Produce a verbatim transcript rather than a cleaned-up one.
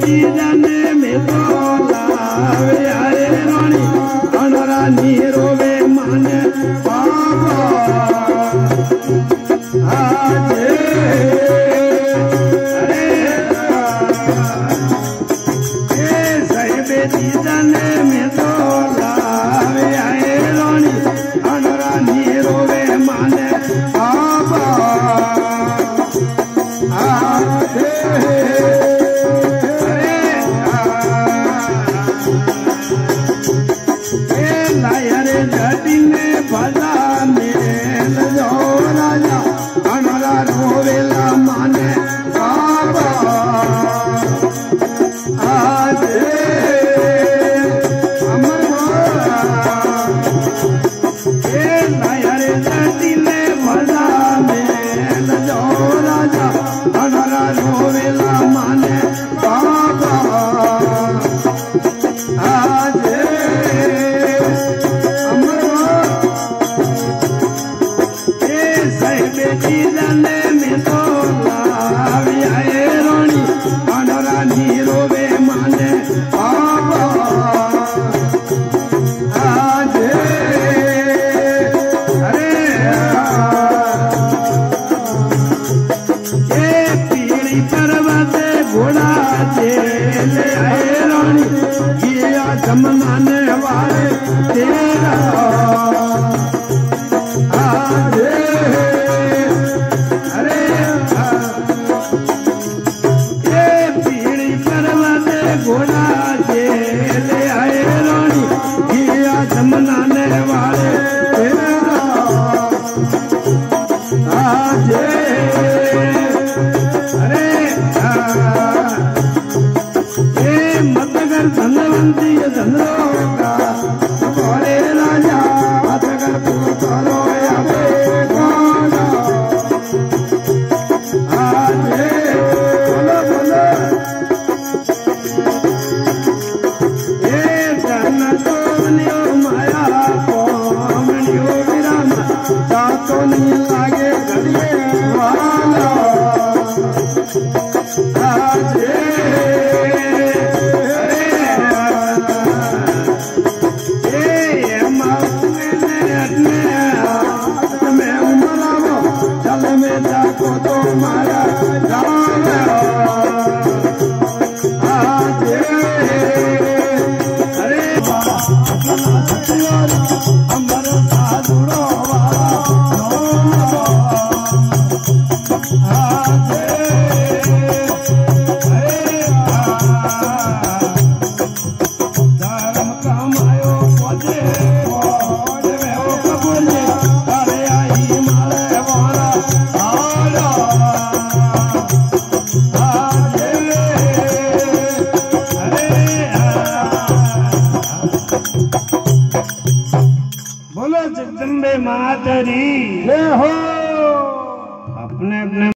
जाने में तो लावे आए रानी अनरा नीरोवे माने बाबा आजे अरे ये साहिबे जाने में तो लावे आए रानी अनरा नीरोवे माने बाबा आजे भला मेल जो राजा अनरा रोवेला माने बाबा आज अमर ए नायरे जाति ने भला मेल जो राजा अनरा रोवेला माने बाबा आज जाने में तो लावी आए रानी अनरा नीरोवे माने बाबा आज अरे ये पीड़ी पर्वत घोड़ा चले आए रानी ये जमनाने वाले तेरा आज घोड़ा चले आए रानी किया जमनाने वाले आज अरे ये मतगर धनवंती धनरो का बोले राजा मतगर पुरो तो नहीं लागे घड़िए वाला आज ये मासूमे ने अपने में उमरावो चल में जाको तो मारा जाना आज अरे अमर साधुड़ो बोलो जगदम्बे मातरी ले हो अपने अपने